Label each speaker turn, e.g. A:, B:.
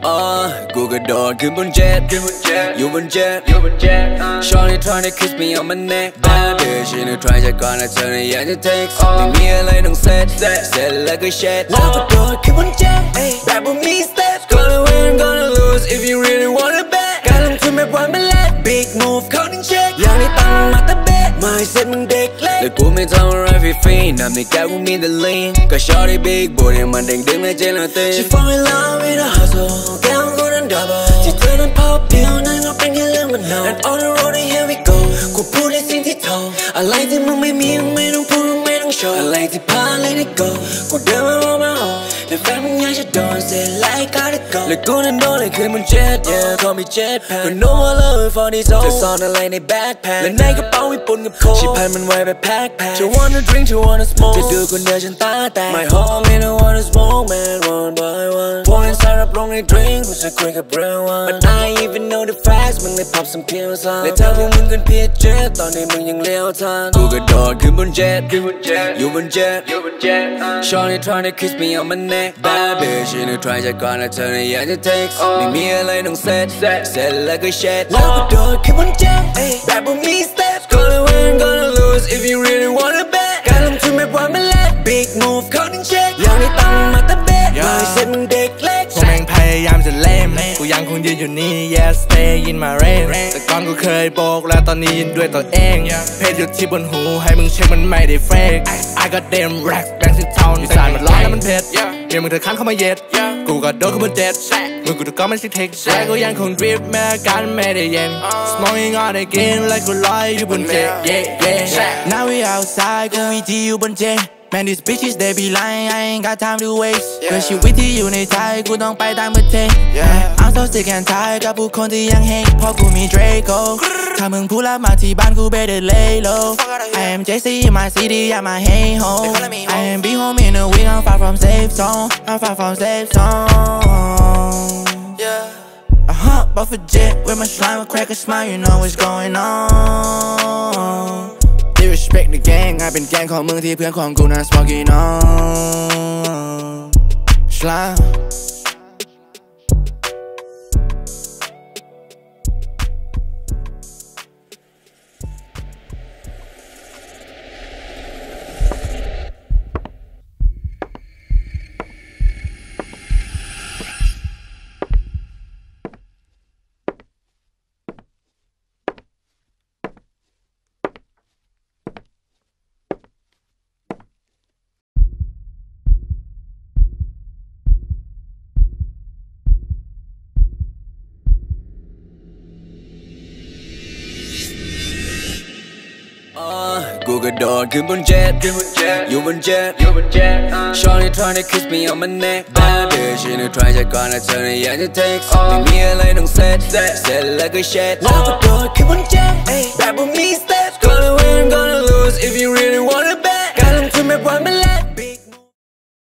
A: กูกระโดดขึ้นบนเจ็ตอยู่บนเจ็ตShawty tryna kiss me on my neck Bad bitch ฉันนึก try จะก่อนและเธอน่ะอยากจะ text ไม่มีอะไรต้องเซ็ตแล้วก็ shit แล้วกระโดดขึ้นบนเจ็ตแบบบ่มี steps Gonna win gonna lose if you really wanna bet การลงทุนแบบวันเป็นแรก big move เขาถึงเช็คอย่างนี้ตั้งมาแต่เบ็ดmindset มึงเด็กเล็กและกูไม่ทำอะไรฟรีๆน้ำในแก้วกูมีแต่ lean ก็ Shawty big booty มันเด้งๆในเจลาติน She fall in love with a hustle แก้วกูนั้น double ที่เธอนั้น pop pill นั้นก็เป็นแค่เรื่องมันนอน And on the road and here we go กูพูดในสิ่งที่ทองอะไรที่มึงไม่มีมึงไม่ต้องพูดมึงไม่ต้องโชว์อะไรที่พลาดเลยได้ go กูเดินมา on my own แต่แฟนมึงอยากจะโดน say like gotta go และกูนั้นโดนเลยขึ้นบน jet yeah เขามี jet pack ก็ know I love for these hoes เธอซ่อนอะไรใน backpack และในกระเป๋ามีปนกับโค้กชิพันมันไว้แบบ pack เธอ wanna drink เธอ wanna smoke จะดูคนเดียวฉันตาแตก My homie don't wanna smoke man one by one พวกนั้นสารรับลงใน drink กูจะคุยกับ real one But I even know the facts มึงเลย pop some pills และเธอพวกมึงกันเพียเจ็ตตอนนี้มึงยังเลี้ยวทันกูกระโดดขึ้นบน jet อยู่บน jet Shawty tryna kiss me on my neck Bad bitch ฉันนึก try จะก่อนและเธอน่ะอยากจะ text ไม่มีอะไรต้องเซ็ตแล้วก็ shit แล้วกระโดดขึ้นบน jet แบบบ่มี steps Gonna win gonna lose if you really wanna bet การลงทุนแบบวันเป็นแรก big move เขาถึงเช็คอย่างนี้ตั้งมาแต่เบ็ดmindset มึงเด็กเล็ก
B: พวกแม่งพยายามจะเล่มกูยังคงยืนอยู่นี่ yeah stay in my rain แต่ก่อนกูเคยโบกแล้วตอนนี้ยืนด้วยตัวเองเพจอยู่ที่บนหูให้มึงเช็คมันไม่ได้ fake I got them racks แบงค์ที่เท่าอีสานมันร้อนแล้วมันเผ็ดเมียมึงเธอคันเข้ามาเย็ดกูก็โดนขึ้นบนเจ็ตมึงกูถูกก็ไม่ใช่เทคแต่กูยังคงดริฟต์แม้การไม่ได้เย็น smoking on again และกูลอยอยู่บนเจ็ต yeah now we outside กูมีที่อยู่บนเจ็ตMan, these bitches, they be lying, I ain't got time to waste Cause she with youในไทยกูต้องไปต่างประเทศ I'm so sick and tired กับผู้คนที่ยังเฮงเพราะกูมี Draco ถ้ามึงพูดแล้วมาที่บ้านกู better lay low I am JC in my city, I'm my hey home I am be home in a week, I'm far from safe zone I'm far from safe zone I hop off a jet with my slime, I crack a smile, you know what's going on Respect the gang เป็นแก๊งของมึงที่เพื่อนของกูนั้น smoking on Slime
A: กูกระโดดขึ้นบน jet อยู่บน jet Shawty tryna kiss me on my neck Bad bitch ฉันนึก try จะก่อนและเธอน่ะอยากจะ text ไม่มีอะไรต้องเซ็ตแล้วก็ shit แล้วกระโดดขึ้นบน jet แบบบ่มี steps Gonna win gonna lose if you really wanna bet การลงทุนแบบวันเป็นแรก